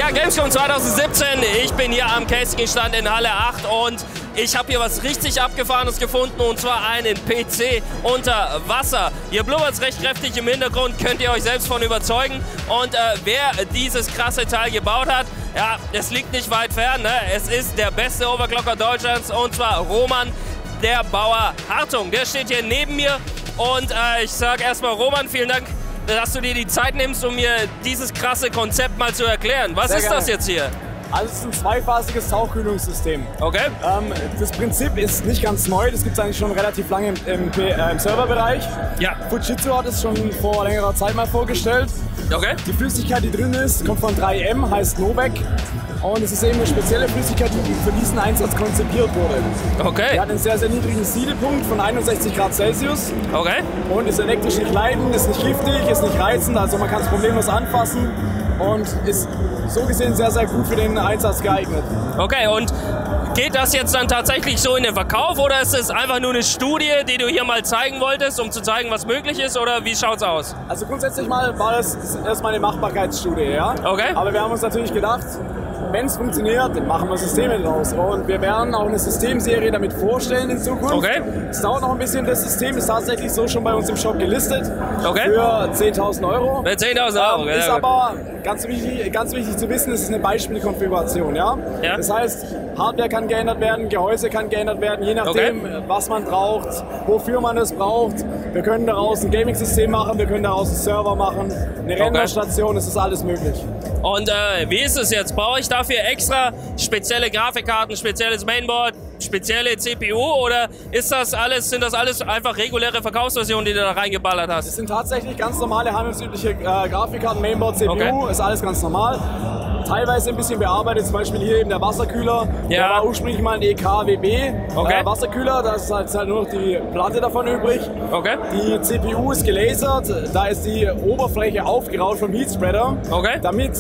Ja, Gamescom 2017. Ich bin hier am Casting-Stand in Halle 8 und ich habe hier was richtig Abgefahrenes gefunden, und zwar einen PC unter Wasser. Hier blubbert es recht kräftig im Hintergrund, könnt ihr euch selbst von überzeugen. Und wer dieses krasse Teil gebaut hat, ja, es liegt nicht weit fern, ne? Es ist der beste Overclocker Deutschlands, und zwar Roman, der Bauer Hartung. Der steht hier neben mir und ich sage erstmal Roman, vielen Dank, dass du dir die Zeit nimmst, um mir dieses krasse Konzept mal zu erklären. Was ist das jetzt hier? Also es ist ein zweiphasiges Tauchkühlungssystem. Okay. Das Prinzip ist nicht ganz neu, das gibt es eigentlich schon relativ lange im Serverbereich. Ja. Fujitsu hat es schon vor längerer Zeit mal vorgestellt. Okay. Die Flüssigkeit, die drin ist, kommt von 3M, heißt Novec. Und es ist eben eine spezielle Flüssigkeit, die für diesen Einsatz konzipiert wurde. Okay. Die hat einen sehr, sehr niedrigen Siedepunkt von 61 Grad Celsius. Okay. Und ist elektrisch nicht leitend, ist nicht giftig, ist nicht reizend, also man kann es problemlos anfassen. Und ist so gesehen sehr, sehr gut für den Einsatz geeignet. Okay, und geht das jetzt dann tatsächlich so in den Verkauf, oder ist es einfach nur eine Studie, die du hier mal zeigen wolltest, um zu zeigen, was möglich ist, oder wie schaut's aus? Also grundsätzlich mal war das erstmal eine Machbarkeitsstudie, ja. Okay. Aber wir haben uns natürlich gedacht, wenn es funktioniert, dann machen wir Systeme draus. Und wir werden auch eine Systemserie damit vorstellen in Zukunft. Okay. Es dauert noch ein bisschen, das System ist tatsächlich so schon bei uns im Shop gelistet. Okay. Für 10.000 Euro. Mit 10.000 Euro, Ist ja. aber ganz wichtig zu wissen, es ist eine Beispielkonfiguration, ja? Ja. Das heißt, Hardware kann geändert werden, Gehäuse kann geändert werden, je nachdem, was man braucht, wofür man es braucht. Wir können daraus ein Gaming-System machen, wir können daraus einen Server machen, eine Renderstation, es ist alles möglich. Und wie ist es jetzt? Brauche ich dafür extra spezielle Grafikkarten, spezielles Mainboard, spezielle CPU, oder sind das alles einfach reguläre Verkaufsversionen, die du da reingeballert hast? Es sind tatsächlich ganz normale handelsübliche Grafikkarten, Mainboard, CPU, ist alles ganz normal. Teilweise ein bisschen bearbeitet, zum Beispiel hier eben der Wasserkühler. Ja. Der war ursprünglich mal ein EKWB Wasserkühler, da ist halt nur noch die Platte davon übrig. Okay. Die CPU ist gelasert, da ist die Oberfläche aufgeraut vom Heatspreader, damit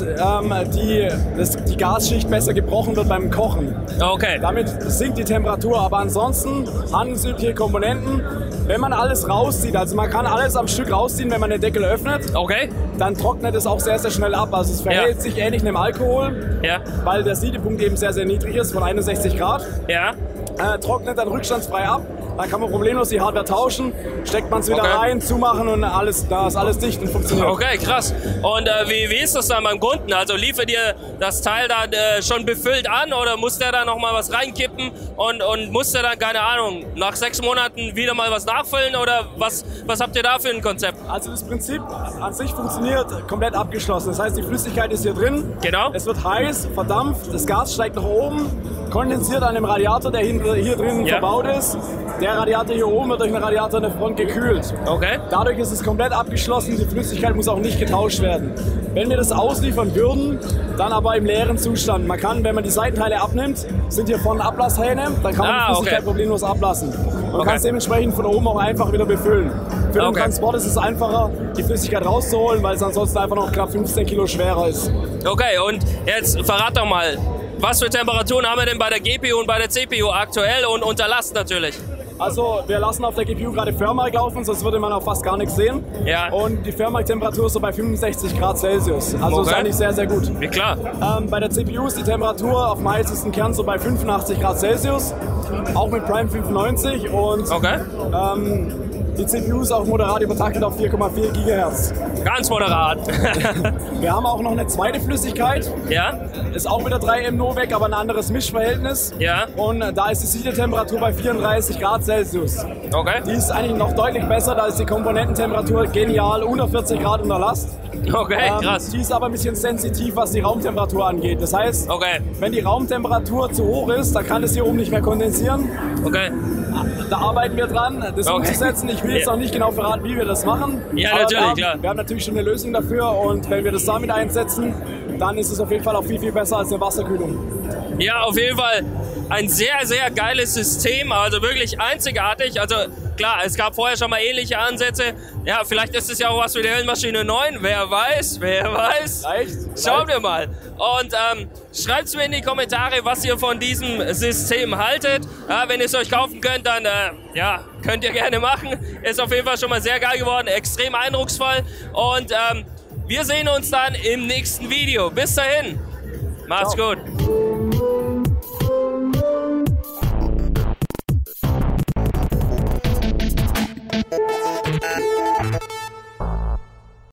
die Gasschicht besser gebrochen wird beim Kochen. Okay. Damit sinkt die Temperatur, aber ansonsten handelsübliche Komponenten. Wenn man alles rauszieht, also man kann alles am Stück rausziehen, wenn man den Deckel öffnet, dann trocknet es auch sehr, sehr schnell ab. Also es verhält sich ähnlich einem Alkohol, weil der Siedepunkt eben sehr, sehr niedrig ist, von 61 Grad. Ja. Trocknet dann rückstandsfrei ab. Dann kann man problemlos die Hardware tauschen, steckt man es wieder rein, zumachen und da ist alles dicht und funktioniert. Okay, krass. Und wie ist das dann beim Kunden? Also liefert ihr das Teil dann schon befüllt an, oder muss der da noch mal was reinkippen und muss der dann, keine Ahnung, nach 6 Monaten wieder mal was nachfüllen, oder was habt ihr da für ein Konzept? Also das Prinzip an sich funktioniert komplett abgeschlossen. Das heißt, die Flüssigkeit ist hier drin. Genau. Es wird heiß, verdampft, das Gas steigt nach oben, kondensiert an dem Radiator, der hier drin verbaut ist. Der Radiator hier oben wird durch einen Radiator in der Front gekühlt. Okay. Dadurch ist es komplett abgeschlossen, die Flüssigkeit muss auch nicht getauscht werden. Wenn wir das ausliefern würden, dann aber im leeren Zustand. Man kann, wenn man die Seitenteile abnimmt, sind hier vorne Ablasshähne, dann kann man die Flüssigkeit problemlos ablassen. Man kann es dementsprechend von oben auch einfach wieder befüllen. Für den Transport ist es einfacher, die Flüssigkeit rauszuholen, weil es ansonsten einfach noch knapp 15 Kilo schwerer ist. Okay, und jetzt verrat doch mal, was für Temperaturen haben wir denn bei der GPU und bei der CPU aktuell und unter Last natürlich? Also wir lassen auf der GPU gerade Thermalk laufen, sonst würde man auch fast gar nichts sehen. Ja. Und die Thermalk-Temperatur ist so bei 65 Grad Celsius. Also ist eigentlich sehr, sehr gut. Ja, klar. Bei der CPU ist die Temperatur auf dem heißesten Kern so bei 85 Grad Celsius. Auch mit Prime 95 und die CPU ist auch moderat übertaktet auf 4,4 GHz. Ganz moderat. Wir haben auch noch eine zweite Flüssigkeit. Ja. Ist auch wieder 3M Novec, aber ein anderes Mischverhältnis. Ja. Und da ist die Siedetemperatur bei 34 Grad Celsius. Okay. Die ist eigentlich noch deutlich besser, da ist die Komponententemperatur genial, unter 40 Grad unter Last. Okay, krass. Die ist aber ein bisschen sensitiv, was die Raumtemperatur angeht. Das heißt, wenn die Raumtemperatur zu hoch ist, dann kann es hier oben nicht mehr kondensieren. Okay. Da arbeiten wir dran, das umzusetzen. Ich will jetzt noch nicht genau verraten, wie wir das machen. Ja, aber natürlich, klar. Wir haben natürlich schon eine Lösung dafür, und wenn wir das damit einsetzen, dann ist es auf jeden Fall auch viel, viel besser als eine Wasserkühlung. Ja, auf jeden Fall ein sehr, sehr geiles System, also wirklich einzigartig. Also klar, es gab vorher schon mal ähnliche Ansätze. Ja, vielleicht ist es ja auch was für die Höhlenmaschine 9. Wer weiß, wer weiß. Schauen wir mal. Und schreibt es mir in die Kommentare, was ihr von diesem System haltet. Ja, wenn ihr es euch kaufen könnt, dann könnt ihr gerne machen. Ist auf jeden Fall schon mal sehr geil geworden, extrem eindrucksvoll. Und wir sehen uns dann im nächsten Video. Bis dahin. Macht's gut.